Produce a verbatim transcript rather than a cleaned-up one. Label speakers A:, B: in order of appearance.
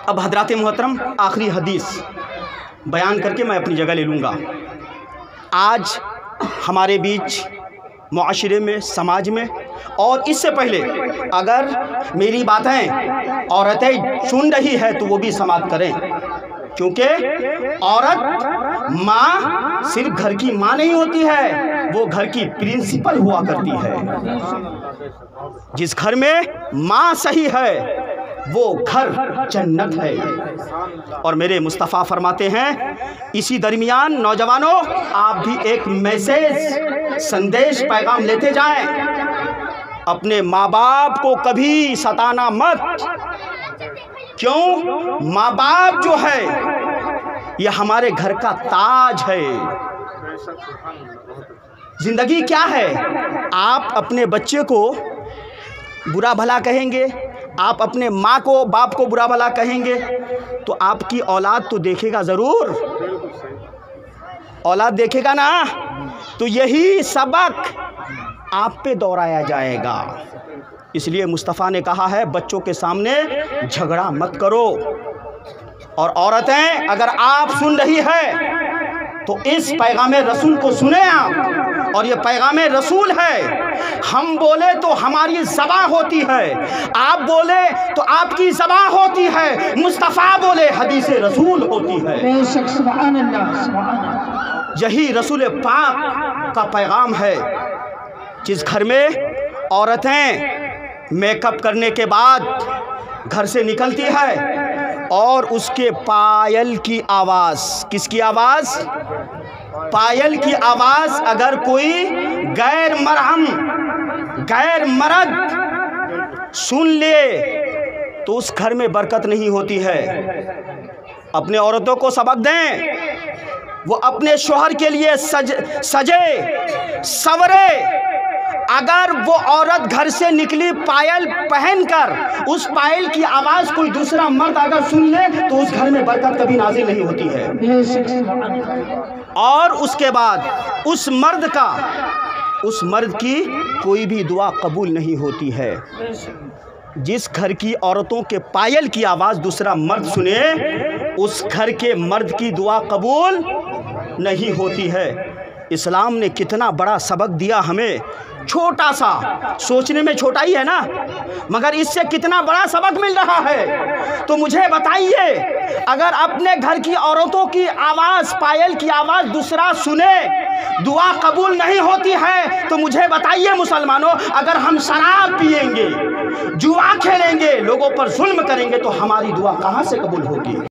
A: अब हजरात मोहतरम आखिरी हदीस बयान करके मैं अपनी जगह ले लूँगा। आज हमारे बीच मुआशरे में, समाज में, और इससे पहले अगर मेरी बातें औरतें सुन रही है तो वो भी समाप्त करें, क्योंकि औरत माँ सिर्फ घर की माँ नहीं होती है, वो घर की प्रिंसिपल हुआ करती है। जिस घर में माँ सही है वो घर जन्नत है। और मेरे मुस्तफ़ा फरमाते हैं, इसी दरमियान नौजवानों आप भी एक मैसेज, संदेश, पैगाम लेते जाएं। अपने माँ बाप को कभी सताना मत। क्यों? माँ बाप जो है ये हमारे घर का ताज है। जिंदगी क्या है? आप अपने बच्चे को बुरा भला कहेंगे, आप अपने माँ को, बाप को बुरा भला कहेंगे तो आपकी औलाद तो देखेगा ज़रूर, औलाद देखेगा ना, तो यही सबक आप पे दोहराया जाएगा। इसलिए मुस्तफ़ा ने कहा है बच्चों के सामने झगड़ा मत करो। और औरतें अगर आप सुन रही है तो इस पैगाम रसूल को सुने आप। और ये पैगाम रसूल है, हम बोले तो हमारी ज़बान होती है, आप बोले तो आपकी ज़बान होती है, मुस्तफ़ा बोले हदीस रसूल होती है। यही रसूल पाक का पैगाम है। जिस घर में औरतें मेकअप करने के बाद घर से निकलती है और उसके पायल की आवाज़, किसकी आवाज़? पायल की आवाज़ अगर कोई गैर मरहम, गैर मर्द सुन ले तो उस घर में बरकत नहीं होती है। अपने औरतों को सबक दें, वो अपने शौहर के लिए सज सजे सवरे। अगर वो औरत घर से निकली पायल पहनकर, उस पायल की आवाज़ कोई दूसरा मर्द अगर सुन ले तो उस घर में बरकत कभी नाज़िल नहीं होती है। और उसके बाद उस मर्द का, उस मर्द की कोई भी दुआ कबूल नहीं होती है। जिस घर की औरतों के पायल की आवाज़ दूसरा मर्द सुने, उस घर के मर्द की दुआ कबूल नहीं होती है। इस्लाम ने कितना बड़ा सबक दिया हमें। छोटा सा, सोचने में छोटा ही है ना, मगर इससे कितना बड़ा सबक मिल रहा है। तो मुझे बताइए, अगर अपने घर की औरतों की आवाज़, पायल की आवाज़ दूसरा सुने, दुआ कबूल नहीं होती है, तो मुझे बताइए मुसलमानों, अगर हम शराब पिएंगे, जुआ खेलेंगे, लोगों पर जुल्म करेंगे तो हमारी दुआ कहाँ से कबूल होगी?